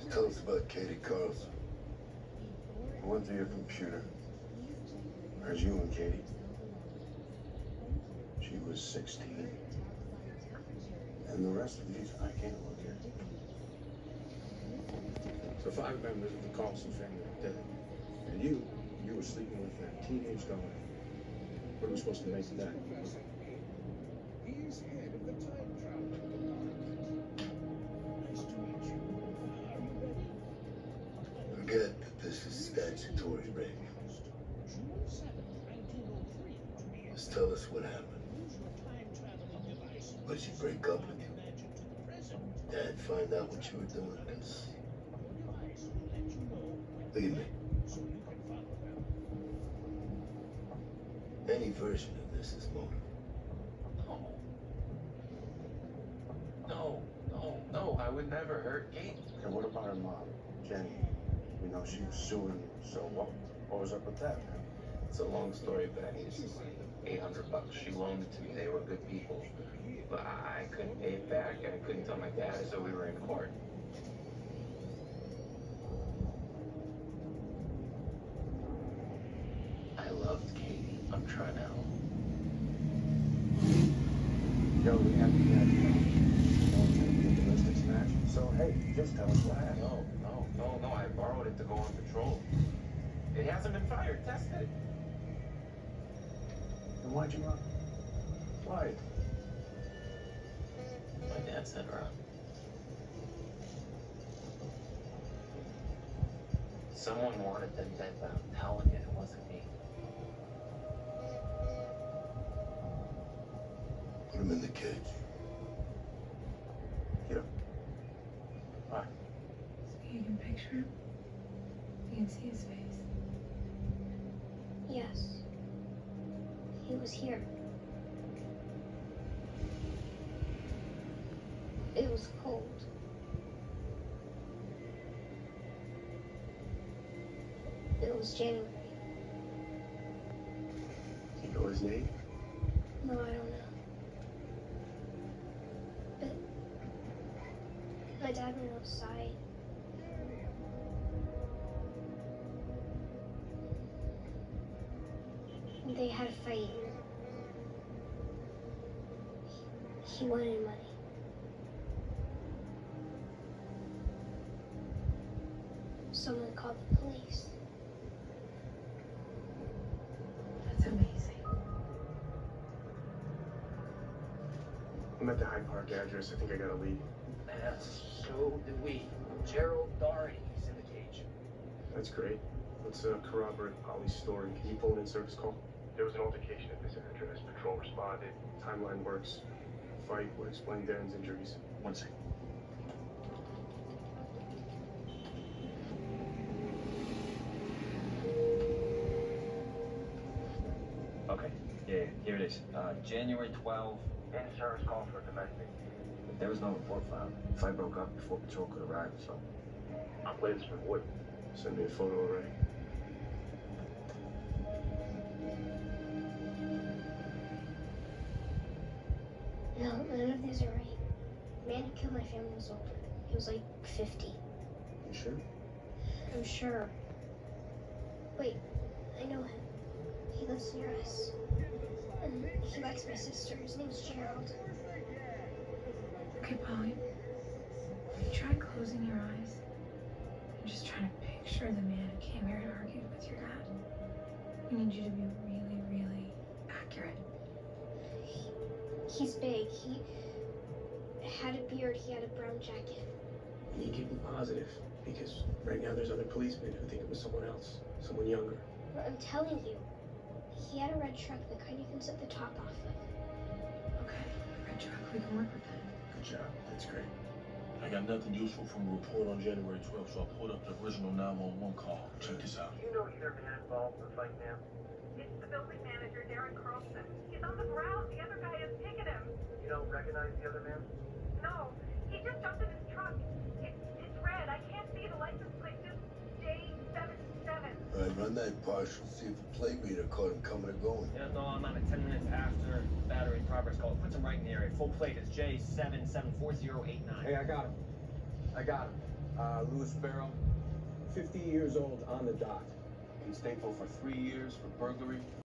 Tell us about Katie Carlson. I went through your computer. There's you and Katie. She was 16. And the rest of these, I can't look at. So 5 members of the Carlson family are dead. And you were sleeping with that teenage daughter. What are we supposed to make of that? He's head of the time travel department. Nice to meet you. Are you ready? Forget that this is statutory rape. June 7th, 1903. Just tell us what happened. Use your time traveling device. Did she break up with you? Magic to the present. Dad find out what you were doing? Cause Device will let you know when leave me. so you can follow them. Any version of this is motive. No, I would never hurt Kate. And what about her mom, Jenny? We know she was suing you, so what was up with that, man? It's a long story, Benny. It's $800. She loaned it to me. They were good people. But I couldn't pay it back, and I couldn't tell my dad, so we were in court. I loved Katie. I'm trying to help. Yo, we have to get ballistics match. So, hey, just tell us what happened. No. I borrowed it to go on patrol. It hasn't been fired. Tested it. Then why'd you run? Why? My dad said run. Someone wanted them dead, but I'm telling you, it wasn't me. Put him in the cage. Get him. All right. So you can picture him? You can see his face. Yes. He was here. It was cold. It was January. You know his name? No, I don't know. But my dad went outside. They had a fight. He wanted money. Someone called the police. That's amazing. I'm at the Hyde Park address. I think I got a lead. So do we. Gerald Doherty's in the cage. That's great. Let's corroborate Polly's story. Can you pull an in-service call? There was an altercation at this address. Patrol responded. Timeline works. Fight would explain Darren's injuries. 1 second. Okay. Yeah, here it is. January 12th. In-service call for domestic. There was no report filed. Fight broke up before patrol could arrive, so. I'll play this for Wood. Send me a photo already. No, none of these are right. The man who killed my family was older. He was like 50. You sure? I'm sure. Wait, I know him. He lives near us. And he likes my sister. His name's Gerald. Okay, Polly. You try closing your eyes. I'm just trying to picture the man who came here and argued with your dad. We need you to be really, really accurate. He's big. He had a beard. He had a brown jacket. And you keep it positive, because right now there's other policemen who think it was someone else, someone younger. But I'm telling you, he had a red truck, the kind you can set the top off of. Okay, red truck, we can work with that. Good job. That's great. I got nothing useful from a report on January 12th, so I pulled up the original 911 call. Check this out. Do you know either man involved in the fight, ma'am? It's the building manager, Darren Carlson. He's on the ground. The other guy has taken him. You don't recognize the other man? No, he just jumped in his truck. It's red. I can't see the license plate. Just J77. All right, run that partial. See if the plate reader caught him coming or going. Yeah, no, I'm at 10 minutes after battery progress call. It puts him right in the area. Full plate is J774089. Hey, I got him. Louis Farrell, 50 years old on the dot. In Stateville for 3 years for burglary,